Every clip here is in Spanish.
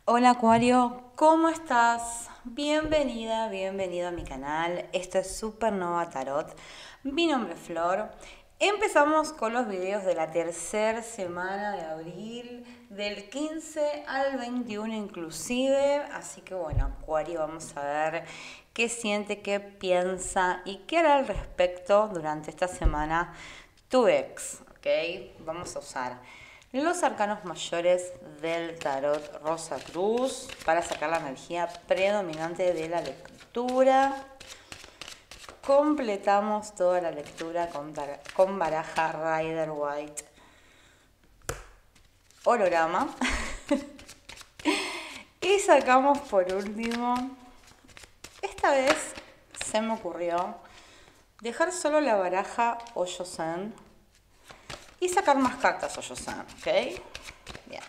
Hola Acuario, ¿cómo estás? Bienvenida, bienvenido a mi canal. Esto es Supernova Tarot. Mi nombre es Flor. Empezamos con los videos de la tercera semana de abril, del 15 al 21 inclusive. Así que bueno, Acuario, vamos a ver qué siente, qué piensa y qué hará al respecto durante esta semana tu ex, ¿ok? Vamos a usar los arcanos mayores del tarot Rosa Cruz para sacar la energía predominante de la lectura. Completamos toda la lectura con baraja Rider White holograma. Y sacamos por último, esta vez se me ocurrió dejar solo la baraja Oyosen y sacar más cartas Oyosen, ¿ok? Bien.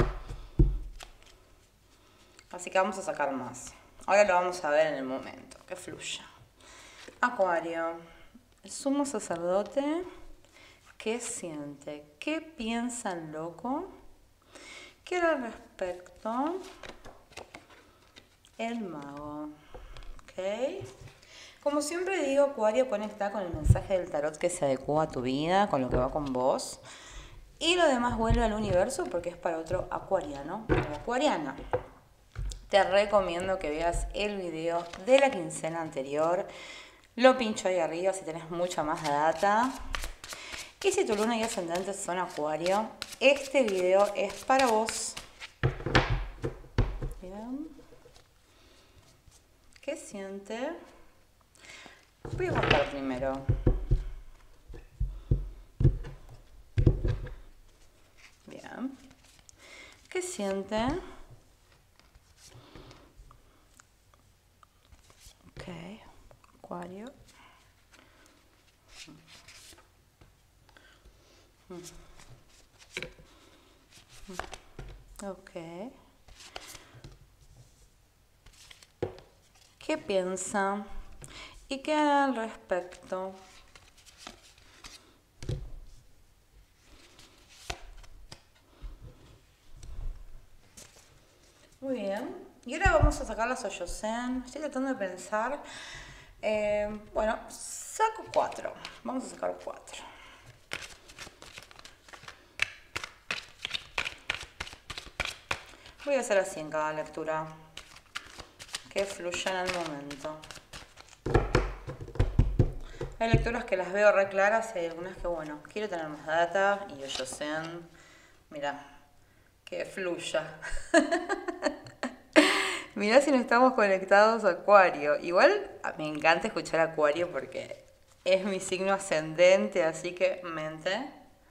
Así que vamos a sacar más. Ahora lo vamos a ver en el momento, que fluya. Acuario, el sumo sacerdote, ¿qué siente? ¿Qué piensa el loco? ¿Qué era al respecto? El mago, ¿ok? Como siempre digo, Acuario, conecta con el mensaje del tarot que se adecua a tu vida, con lo que va con vos. Y lo demás vuelve al universo porque es para otro acuariano o acuariana. Te recomiendo que veas el video de la quincena anterior. Lo pincho ahí arriba si tenés mucha más data. Y si tu luna y ascendente son acuario, este video es para vos. Bien. ¿Qué siente? Voy a cortar primero. Bien. ¿Qué siente? Ok. Acuario. Ok. ¿Qué piensa? ¿Y qué hará al respecto? Muy bien. Y ahora vamos a sacar las Oyosen. Estoy tratando de pensar. Bueno, saco 4. Vamos a sacar 4. Voy a hacer así en cada lectura. Que fluya en el momento. Hay lecturas que las veo re claras y hay algunas que, bueno, quiero tener más data. Y Oyosen, mira, que fluya. Mirá si no estamos conectados a Acuario. Igual me encanta escuchar Acuario porque es mi signo ascendente, así que mente.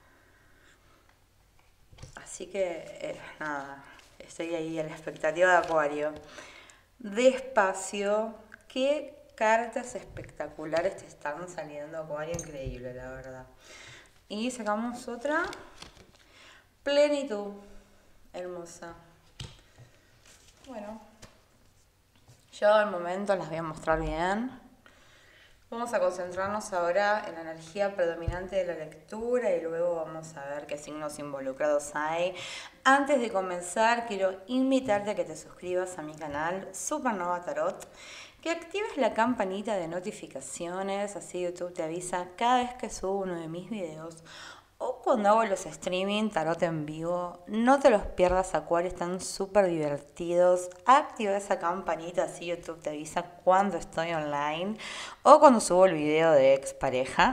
Así que nada, estoy ahí a la expectativa de Acuario. Despacio, qué cartas espectaculares te están saliendo, Acuario, increíble, la verdad. Y sacamos otra. Plenitud, hermosa. Bueno, yo al momento las voy a mostrar bien. Vamos a concentrarnos ahora en la energía predominante de la lectura y luego vamos a ver qué signos involucrados hay. Antes de comenzar, quiero invitarte a que te suscribas a mi canal Supernova Tarot, que actives la campanita de notificaciones, así YouTube te avisa cada vez que subo uno de mis videos. O cuando hago los streaming, tarot en vivo, no te los pierdas, Acuario, están súper divertidos. Activa esa campanita, así YouTube te avisa cuando estoy online o cuando subo el video de expareja.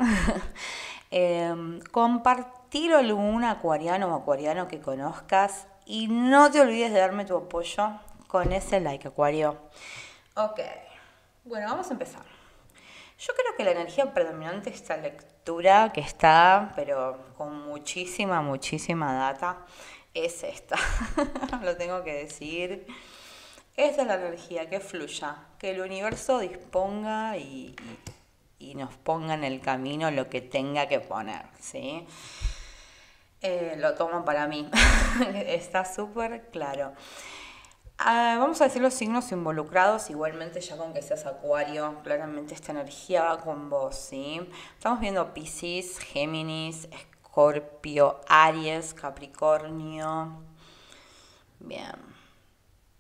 Compartilo a algún acuariano o acuariano que conozcas y no te olvides de darme tu apoyo con ese like, Acuario. Ok, bueno, vamos a empezar. Yo creo que la energía predominante de esta lectura, que está, pero con muchísima, muchísima data, es esta. Lo tengo que decir. Esta es la energía, que fluya, que el universo disponga y nos ponga en el camino lo que tenga que poner, ¿sí? Lo tomo para mí. Está súper claro. Vamos a decir los signos involucrados, igualmente ya con que seas Acuario, claramente esta energía va con vos, ¿sí? Estamos viendo Piscis, Géminis, Escorpio, Aries, Capricornio. Bien.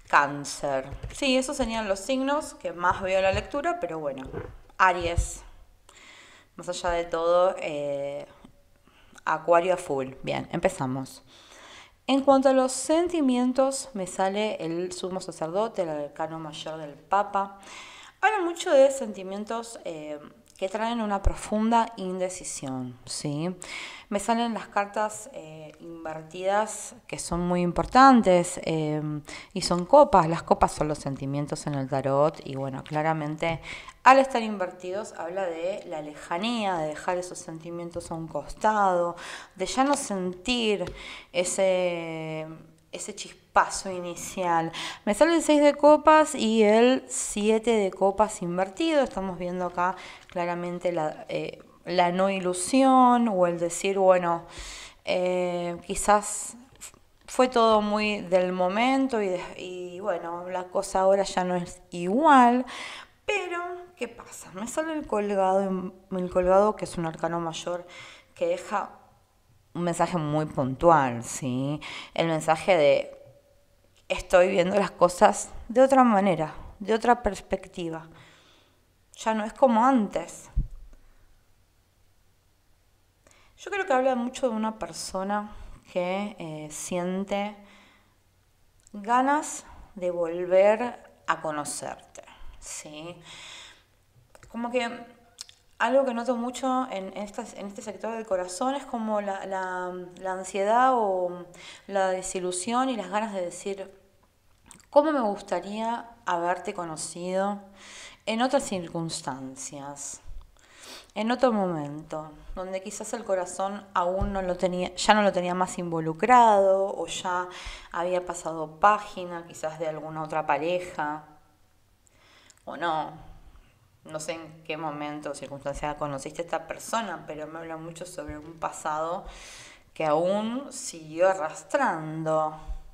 Cáncer. Sí, esos serían los signos que más veo en la lectura, pero bueno, Aries. Más allá de todo, Acuario a full. Bien, empezamos. En cuanto a los sentimientos, me sale el sumo sacerdote, el arcano mayor del Papa. Habla mucho de sentimientos que traen una profunda indecisión, ¿sí? Me salen las cartas invertidas que son muy importantes y son copas. Las copas son los sentimientos en el tarot y bueno, claramente al estar invertidos habla de la lejanía, de dejar esos sentimientos a un costado, de ya no sentir ese chispazo inicial. Me sale el 6 de copas y el 7 de copas invertido. Estamos viendo acá claramente la no ilusión o el decir, bueno, quizás fue todo muy del momento y bueno, la cosa ahora ya no es igual. Pero, ¿qué pasa? Me sale el colgado que es un arcano mayor que deja un mensaje muy puntual, ¿sí? El mensaje de estoy viendo las cosas de otra manera, de otra perspectiva. Ya no es como antes. Yo creo que habla mucho de una persona que siente ganas de volver a conocerte, ¿sí? Como que algo que noto mucho en este sector del corazón es como la ansiedad o la desilusión y las ganas de decir, ¿cómo me gustaría haberte conocido en otras circunstancias? En otro momento, donde quizás el corazón aún no lo tenía, ya no lo tenía más involucrado o ya había pasado página quizás de alguna otra pareja o no. No sé en qué momento o circunstancia conociste a esta persona, pero me habla mucho sobre un pasado que aún siguió arrastrando.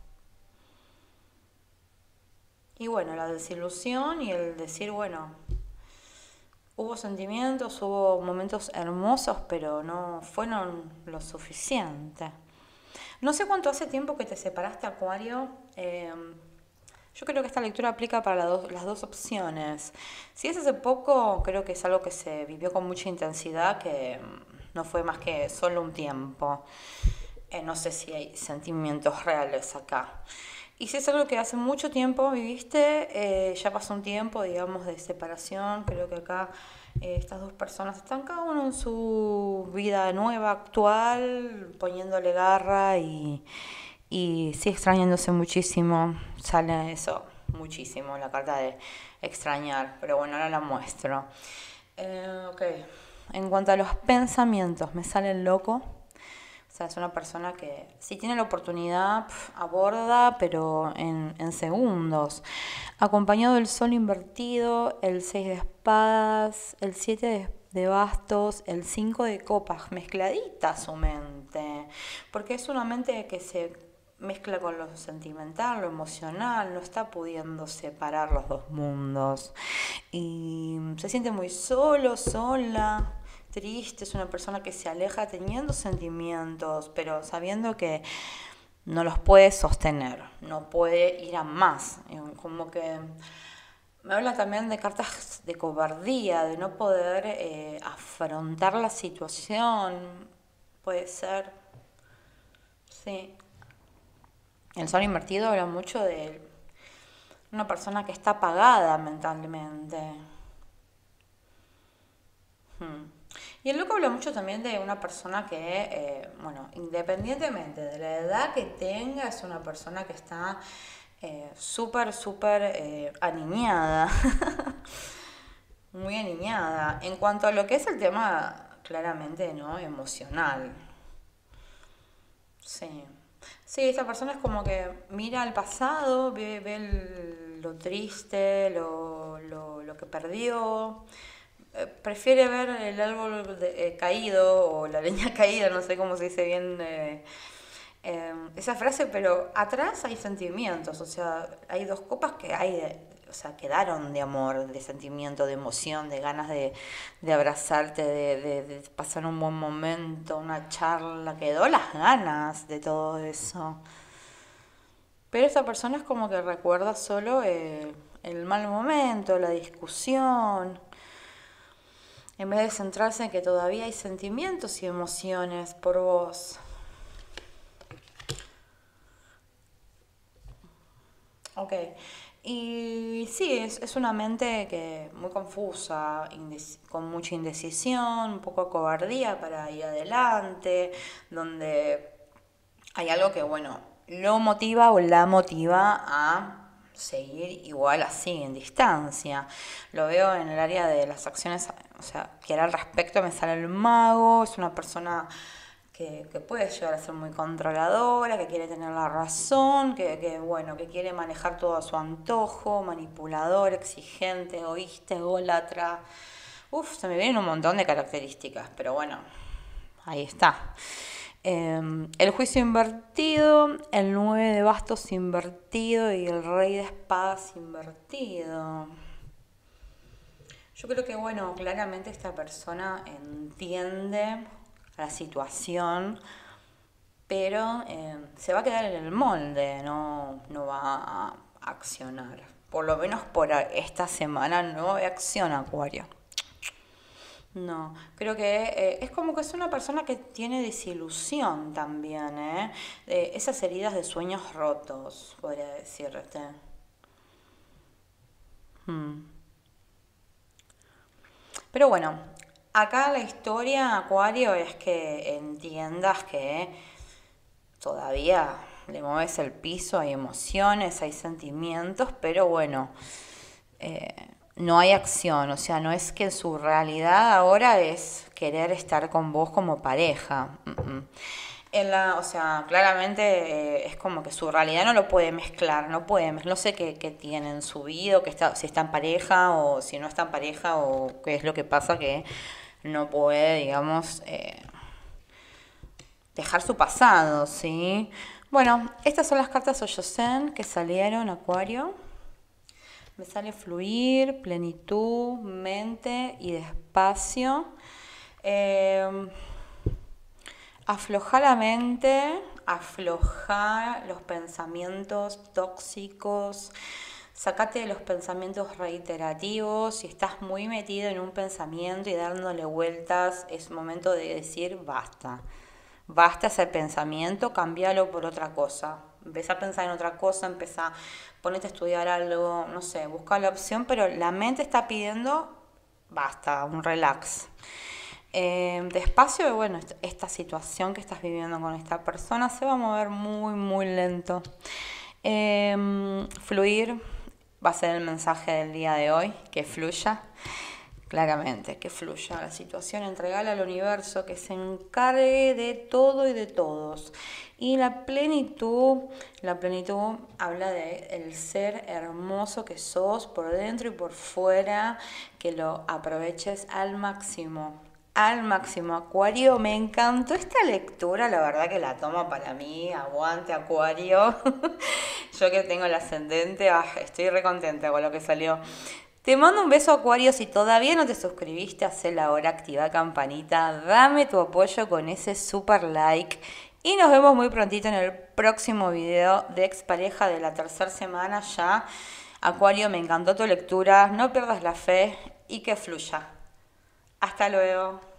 Y bueno, la desilusión y el decir, bueno, hubo sentimientos, hubo momentos hermosos, pero no fueron lo suficiente. No sé cuánto hace tiempo que te separaste, Acuario. Yo creo que esta lectura aplica para las dos opciones. Si es hace poco, creo que es algo que se vivió con mucha intensidad, que no fue más que solo un tiempo. No sé si hay sentimientos reales acá. Y si es algo que hace mucho tiempo viviste, ya pasó un tiempo, digamos, de separación. Creo que acá estas dos personas están cada uno en su vida nueva, actual, poniéndole garra y sí extrañándose muchísimo. Sale eso, muchísimo, la carta de extrañar. Pero bueno, ahora la muestro. Ok. En cuanto a los pensamientos, me sale el loco. O sea, es una persona que si tiene la oportunidad aborda, pero en segundos. Acompañado del sol invertido, el 6 de espadas, el 7 de bastos, el 5 de copas, mezcladita su mente. Porque es una mente que se mezcla con lo sentimental, lo emocional, no está pudiendo separar los dos mundos. Y se siente muy solo, sola. Triste, es una persona que se aleja teniendo sentimientos, pero sabiendo que no los puede sostener, no puede ir a más. Como que me habla también de cartas de cobardía, de no poder afrontar la situación. Puede ser, sí. El sol invertido habla mucho de una persona que está apagada mentalmente. Y el loco habla mucho también de una persona que, bueno, independientemente de la edad que tenga, es una persona que está súper aniñada. Muy aniñada. En cuanto a lo que es el tema, claramente, ¿no? Emocional. Sí. Sí, esta persona es como que mira al pasado, ve lo triste, lo que perdió. Prefiere ver el árbol caído o la leña caída, no sé cómo se dice bien esa frase, pero atrás hay sentimientos, o sea, hay dos copas que o sea, quedaron de amor, de sentimiento, de emoción, de ganas de abrazarte, de pasar un buen momento, una charla, quedó las ganas de todo eso. Pero esta persona es como que recuerda solo el mal momento, la discusión, en vez de centrarse en que todavía hay sentimientos y emociones por vos. Ok. Y sí, es una mente que muy confusa, con mucha indecisión, un poco cobardía para ir adelante, donde hay algo que, bueno, lo motiva o la motiva a seguir igual así, en distancia. Lo veo en el área de las acciones, o sea, que al respecto me sale el mago, es una persona que puede llegar a ser muy controladora, que quiere tener la razón, bueno, que quiere manejar todo a su antojo, manipulador, exigente, egoísta, ególatra. Uf, se me vienen un montón de características, pero bueno, ahí está. El juicio invertido, el 9 de bastos invertido y el rey de espadas invertido. Yo creo que, bueno, claramente esta persona entiende la situación, pero se va a quedar en el molde, no va a accionar. Por lo menos por esta semana no acciona Acuario. No, creo que es como que es una persona que tiene desilusión también, ¿eh? Esas heridas de sueños rotos, podría decirte. Pero bueno, acá la historia, Acuario, es que entiendas que todavía le mueves el piso, hay emociones, hay sentimientos, pero bueno, no hay acción, o sea, no es que su realidad ahora es querer estar con vos como pareja. O sea, claramente es como que su realidad no lo puede mezclar, no sé qué tiene en su vida, si está en pareja o si no está en pareja o qué es lo que pasa que no puede, digamos, dejar su pasado, ¿sí? Bueno, estas son las cartas Oyosen que salieron, Acuario. Me sale fluir, plenitud, mente y despacio. Afloja la mente, afloja los pensamientos tóxicos, sacate de los pensamientos reiterativos. Si estás muy metido en un pensamiento y dándole vueltas, es momento de decir basta. Basta ese pensamiento, cámbialo por otra cosa. Empezá a pensar en otra cosa, ponete a estudiar algo, no sé, busca la opción, pero la mente está pidiendo basta, un relax. Despacio, bueno, esta situación que estás viviendo con esta persona se va a mover muy, muy lento. Fluir va a ser el mensaje del día de hoy, que fluya. Claramente, que fluya la situación, entregala al universo, que se encargue de todo y de todos. Y la plenitud habla de el ser hermoso que sos por dentro y por fuera, que lo aproveches al máximo. Al máximo, Acuario, me encantó esta lectura, la verdad que la tomo para mí, aguante Acuario. Yo que tengo el ascendente, estoy recontenta con lo que salió. Te mando un beso, Acuario. Si todavía no te suscribiste, hacelo ahora, activa campanita, dame tu apoyo con ese super like. Y nos vemos muy prontito en el próximo video de Expareja de la tercera semana ya. Acuario, me encantó tu lectura, no pierdas la fe y que fluya. Hasta luego.